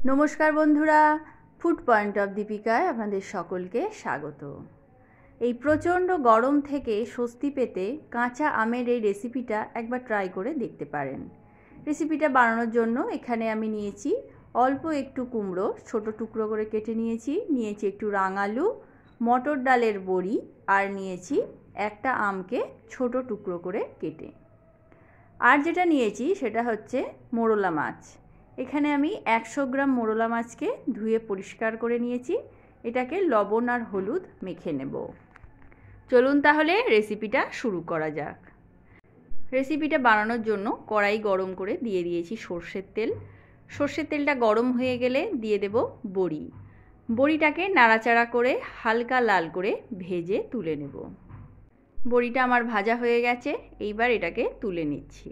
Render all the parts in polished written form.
নমস্কার বন্ধুরা, food point of দীপিকায় আপনাদের সকলকে স্বাগত। এই প্রচণ্ড গরম থেকে স্বস্তি পেতে কাঁচা আমের এই রেসিপিটা একবার ট্রাই করে দেখতে পারেন। রেসিপিটা বানানোর জন্য এখানে আমি নিয়েছি অল্প একটু কুমড়ো, ছোট টুকরো করে কেটে নিয়েছি একটু রাঙালু, মটর ডালের বড়ি, আর নিয়েছি একটা আমকে ছোট টুকরো করে কেটে। আর যেটা নিয়েছি সেটা হচ্ছে মোরলা মাছ। এখানে আমি 100 গ্রাম মোরলা মাছকে ধুয়ে পরিষ্কার করে নিয়েছি। এটাকে লবণ আর হলুদ মেখে নেব। চলুন তাহলে রেসিপিটা শুরু করা যাক। রেসিপিটা বানানোর জন্য কড়াই গরম করে দিয়ে দিয়েছি সর্ষের তেল। সর্ষের তেলটা গরম হয়ে গেলে দিয়ে দেব বড়ি। বড়িটাকে নাড়াচাড়া করে হালকা লাল করে ভেজে তুলে নেব। বড়িটা আমার ভাজা হয়ে গেছে, এইবার এটাকে তুলে নিচ্ছি।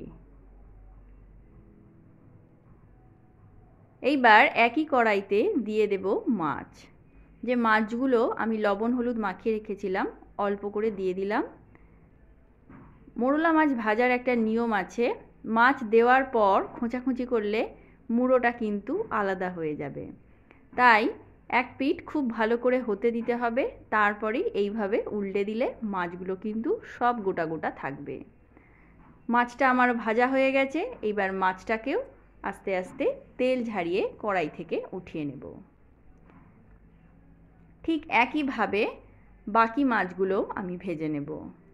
এইবার একই কড়াইতে দিয়ে দেব মাছ। যে মাছগুলো আমি লবণ হলুদ মাখিয়ে রেখেছিলাম অল্প করে দিয়ে দিলাম। মোরলা মাছ ভাজার একটা নিয়ম আছে, মাছ দেওয়ার পর খোঁচাখুঁচি করলে মুড়োটা কিন্তু আলাদা হয়ে যাবে। তাই এক পিঠ খুব ভালো করে হতে দিতে হবে, তারপরেই এইভাবে উল্টে দিলে মাছগুলো কিন্তু সব গোটা গোটা থাকবে। মাছটা আমার ভাজা হয়ে গেছে, এইবার মাছটাকেও আস্তে আস্তে তেল ঝারিয়ে কড়াই থেকে উঠিয়ে নেব। ঠিক একইভাবে বাকি মাছগুলো আমি ভেজে নেব।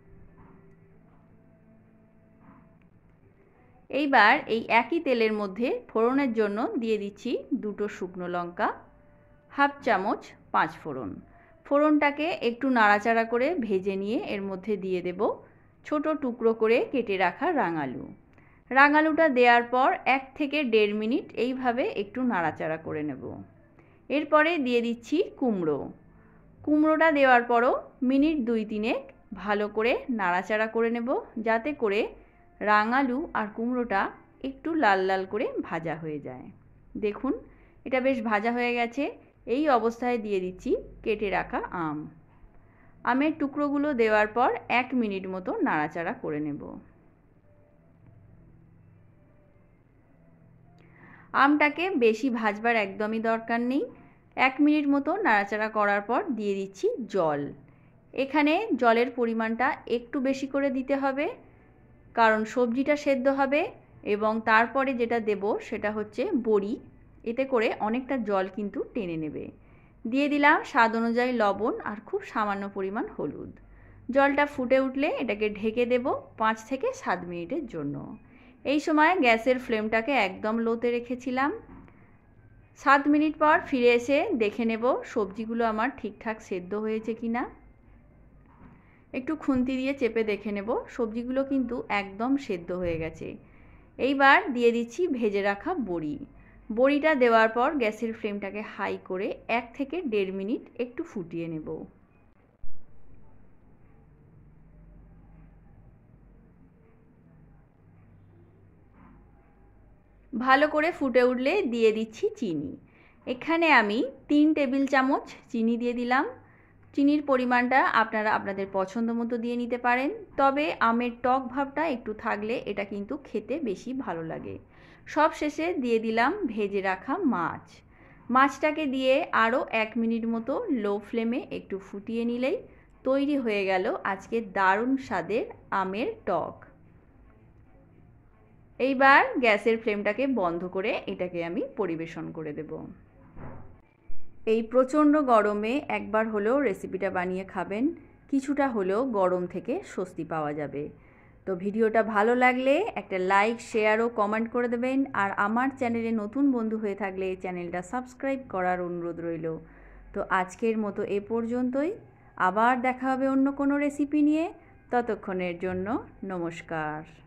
এইবার এই একই তেলের মধ্যে ফোড়নের জন্য দিয়ে দিচ্ছি 2টো শুকনো লঙ্কা, হাফ চামচ 5 ফোড়ন। ফোড়নটাকে একটু নাড়াচাড়া করে ভেজে নিয়ে এর মধ্যে দিয়ে দেব ছোট টুকরো করে কেটে রাখা রাঙালু। রাঙালুটা দেওয়ার পর 1 থেকে 1.5 মিনিট এইভাবে একটু নাড়াচাড়া করে নেব। এরপরে দিয়ে দিচ্ছি কুমড়ো। কুমড়োটা দেওয়ার পরও মিনিট 2-3 ভালো করে নাড়াচাড়া করে নেব, যাতে করে রাঙালু আর কুমড়োটা একটু লাল লাল করে ভাজা হয়ে যায়। দেখুন এটা বেশ ভাজা হয়ে গেছে। এই অবস্থায় দিয়ে দিচ্ছি কেটে রাখা আম। আমের টুকরোগুলো দেওয়ার পর 1 মিনিট মতো নাড়াচাড়া করে নেব। আমটাকে বেশি ভাজবার একদমই দরকার নেই। 1 মিনিট মতো নাড়াচাড়া করার পর দিয়ে দিচ্ছি জল। এখানে জলের পরিমাণটা একটু বেশি করে দিতে হবে, কারণ সবজিটা সেদ্ধ হবে এবং তারপরে যেটা দেব সেটা হচ্ছে বড়ি। এতে করে অনেকটা জল কিন্তু টেনে নেবে। দিয়ে দিলাম স্বাদ অনুযায়ী লবণ আর খুব সামান্য পরিমাণ হলুদ। জলটা ফুটে উঠলে এটাকে ঢেকে দেব 5 থেকে 7 মিনিটের জন্য। এই সময় গ্যাসের ফ্লেমটাকে একদম লোতে রেখেছিলাম। 7 মিনিট পর ফিরে এসে দেখে নেব সবজিগুলো আমার ঠিকঠাক সেদ্ধ হয়েছে কিনা। একটু খুন্তি দিয়ে চেপে দেখে নেব সবজিগুলো কিন্তু একদম সেদ্ধ হয়ে গেছে। এইবার দিয়ে দিচ্ছি ভেজে রাখা বড়ি। বড়িটা দেওয়ার পর গ্যাসের ফ্লেমটাকে হাই করে 1 থেকে 1.5 মিনিট একটু ফুটিয়ে নেব। ভালো করে ফুটে উঠলে দিয়ে দিচ্ছি চিনি। এখানে আমি 3 টেবিল চামচ চিনি দিয়ে দিলাম। চিনির পরিমাণটা আপনারা আপনাদের পছন্দ মতো দিয়ে নিতে পারেন, তবে আমের টক ভাবটা একটু থাকলে এটা কিন্তু খেতে বেশি ভালো লাগে। সব শেষে দিয়ে দিলাম ভেজে রাখা মাছ। মাছটাকে দিয়ে আরও 1 মিনিট মতো লো ফ্লেমে একটু ফুটিয়ে নিলেই তৈরি হয়ে গেল আজকে দারুণ স্বাদের আমের টক। এইবার গ্যাসের ফ্লেমটাকে বন্ধ করে এটাকে আমি পরিবেশন করে দেব। এই প্রচণ্ড গরমে একবার হলেও রেসিপিটা বানিয়ে খাবেন, কিছুটা হলেও গরম থেকে স্বস্তি পাওয়া যাবে। তো ভিডিওটা ভালো লাগলে একটা লাইক, শেয়ার ও কমেন্ট করে দেবেন। আর আমার চ্যানেলে নতুন বন্ধু হয়ে থাকলে চ্যানেলটা সাবস্ক্রাইব করার অনুরোধ রইল। তো আজকের মতো এ পর্যন্তই। আবার দেখা হবে অন্য কোনো রেসিপি নিয়ে। ততক্ষণের জন্য নমস্কার।